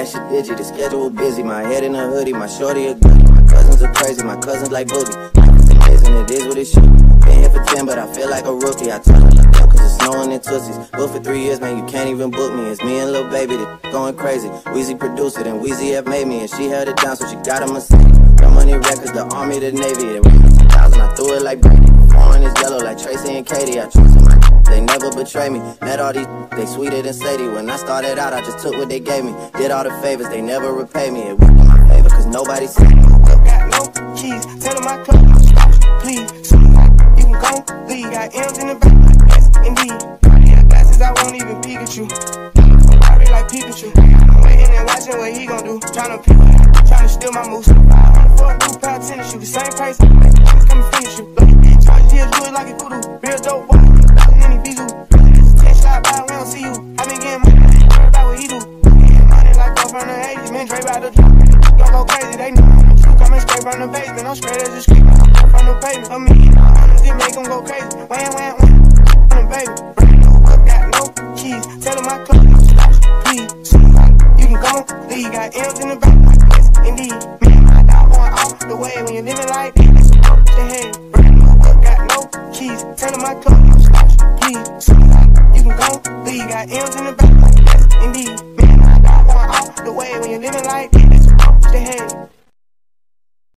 man, she digi, the schedule busy. My head in a hoodie, my shorty a goodie. My cousins are crazy, my cousins like boogie. It's amazing, it is what it should be. Been here for 10, but I feel like a rookie. I told her like that, cause it's snowing in Tootsies. Booked for 3 years, man, you can't even book me. It's me and Lil Baby, that going crazy. Weezy produced it, and Weezy have made me. And she held it down, so she got a Mercedes. Got money records, the Army, the Navy. It was 2000, I threw it like Brady. Foreign is yellow like Tracy and Katie. I trust them, they never betray me. Met all these, they sweeter than Sadie. When I started out, I just took what they gave me. Did all the favors, they never repay me. It worked in my favor, cause nobody said me. Got no keys, tell them my club, please. You can go, leave. Got M's in the back, yes, indeed. Glasses, I won't even peek at you. Probably like Pikachu. Waiting and watching what he gon' do. Tryna steal my moves. For a blue pair of tennis shoes, the same price. Come and finish you. Charge tears, do it like a voodoo. Real dope boy, in any Bizu. 10 slide by, we don't see you. I been getting money, worry about what he do. Money like up from the 80s, man, Dre by the drop. Don't go crazy, they know. Coming straight from the basement, I'm straight as a street. From the pavement, a million dollars, it make them go crazy. Wham, wham, wham, on the baby. Got no keys, tell them my club, please. You can go, leave. Got M's in the back, yes, indeed. Man, I got going off the way when you're living like this. The head, got no keys, tell them my club, please. You can go, leave. Got M's in the back, yes, indeed. Man, I got going off the way when you're living like this.